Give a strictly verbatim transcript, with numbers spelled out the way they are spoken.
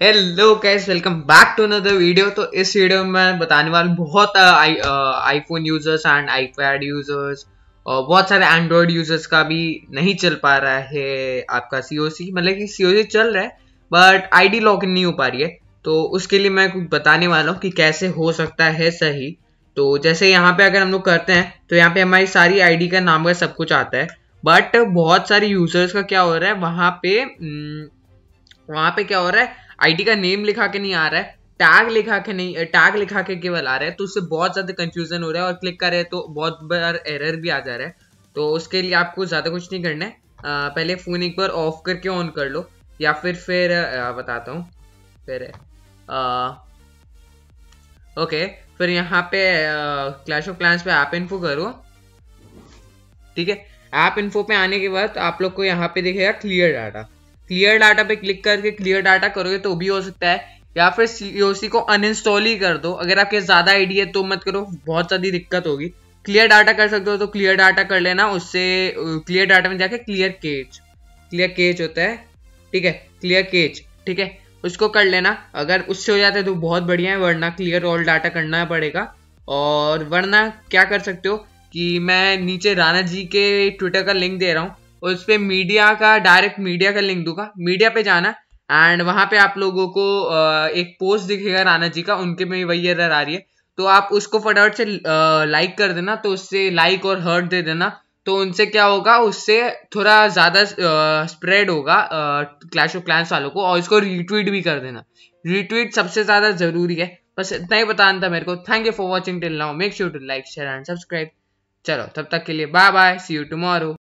Hello guys, welcome back to another video. तो इस वीडियो में मैं बताने वाला हूँ बहुत I iPhone users and iPad users और बहुत सारे एंड्रॉयड यूजर्स का भी नहीं चल पा रहा है आपका सीओसी। मतलब कि सीओसी चल रहा है बट आईडी लॉगिन नहीं हो पा रही है। तो उसके लिए मैं कुछ बताने वाला हूँ कि कैसे हो सकता है सही। तो जैसे यहाँ पे अगर हम लोग करते हैं तो यहाँ पे हमारी सारी आईडी का नाम का सब कुछ आता है, बट बहुत सारे यूजर्स का क्या हो रहा है, वहां पे वहां पे क्या हो रहा है, आईडी का नेम लिखा के नहीं आ रहा है, टैग लिखा के नहीं टैग लिखा के केवल आ रहा है। तो उससे बहुत ज्यादा कंफ्यूजन हो रहा है और क्लिक कर रहे हैं तो बहुत बार एरर भी आ जा रहा है। तो उसके लिए आपको ज्यादा कुछ नहीं करना है। आ, पहले फोन एक बार ऑफ करके ऑन कर लो या फिर फिर आ, बताता हूँ फिर आ, ओके। फिर यहाँ पे क्लैश ऑफ क्लैंस पे ऐप इन्फो करो, ठीक है। ऐप इन्फो पे आने के बाद आप लोग को यहाँ पे दिखेगा क्लियर डाटा। क्लियर डाटा पे क्लिक करके क्लियर डाटा करोगे तो भी हो सकता है, या फिर सीओसी को अनइंस्टॉल ही कर दो। अगर आपके ज्यादा आईडी है तो मत करो, बहुत ज्यादा दिक्कत होगी। क्लियर डाटा कर सकते हो तो क्लियर डाटा कर लेना। उससे क्लियर डाटा में जाके क्लियर केज क्लियर केज होता है, ठीक है, क्लियर केज, ठीक है, उसको कर लेना। अगर उससे हो जाता है तो बहुत बढ़िया है, वरना क्लियर ऑल डाटा करना पड़ेगा। और वरना क्या कर सकते हो कि मैं नीचे राणा जी के ट्विटर का लिंक दे रहा हूँ, उस पे मीडिया का डायरेक्ट मीडिया का लिंक दूंगा। मीडिया पे जाना एंड वहां पे आप लोगों को एक पोस्ट दिखेगा राणा जी का, उनके में वही एरर आ रही है। तो आप उसको फटाफट से लाइक कर देना। तो उससे लाइक और हर्ट दे देना, तो उनसे क्या होगा, उससे थोड़ा ज्यादा स्प्रेड होगा क्लैश ऑफ क्लैंस वालों को। और इसको रीट्वीट भी कर देना, रीट्वीट सबसे ज्यादा जरूरी है। बस इतना ही बताना था मेरे को। Thank you for watching till now, make sure to like share and subscribe. चलो तब तक के लिए bye bye, see you tomorrow.